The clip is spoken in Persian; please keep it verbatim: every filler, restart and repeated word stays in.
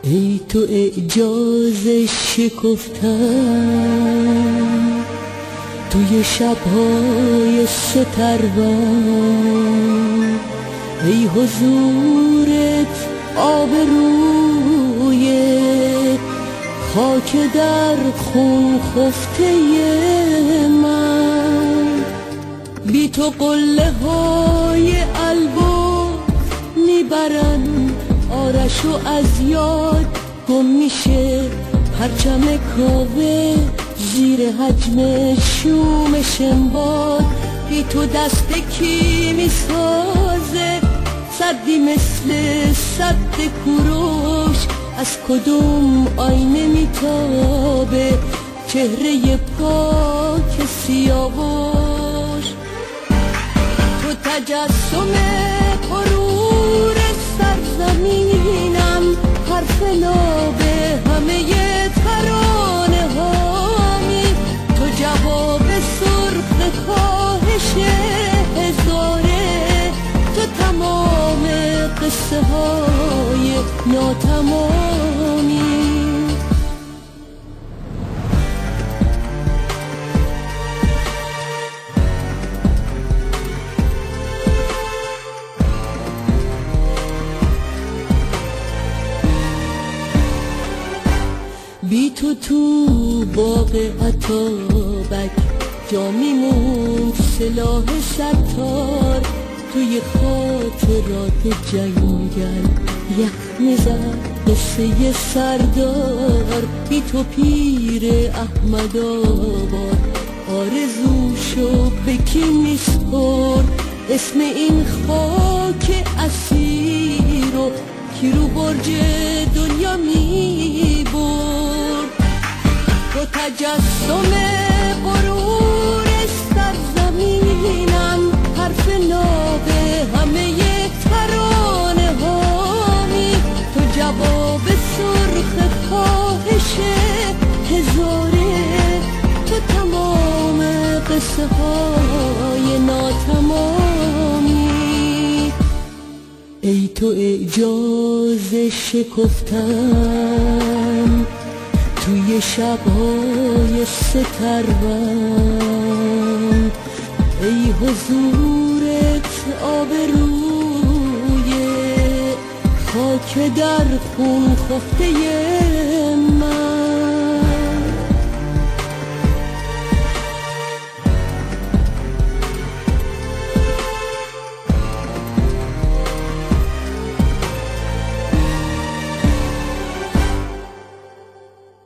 ای تو اعجاز شکفتن توی شبهای سترون، ای حضورت آبروی خاک در خون خفته من. بی تو قله های البرز میبرن آرشو از یاد گم میشه، پرچم کاوه زیر حجم شوم شنباد. بی تو دست کی میسازه صدی مثل صد کوروش، از کدوم آینه میتابه چهره پاک سیاوش. تو تجسم غرور سرزمینم، حرف نابه همه ترانه هامی، تو جواب سرخ خواهش هزاره، تو تمام قصه های ناتمامی. بی تو تو باغ عطابک جا میموند سلاح ستار، توی خاطرات جنگل یخ میزد قصه سردار. بی تو پیر احمد آباد آرزوشو به کی میسپرد، اسم این خاک اسیر رو کی رو برج دنیا میبرد. تو تجسم غرور سرزمینم، حرف نابه همه ترانه هامی، تو جواب سرخ خواهش هزاره، تو تمام قصه های ناتمامی. ای تو اعجاز شکفتن توی شبهای سترون، ای حضورت آبروی خاک در خون خفته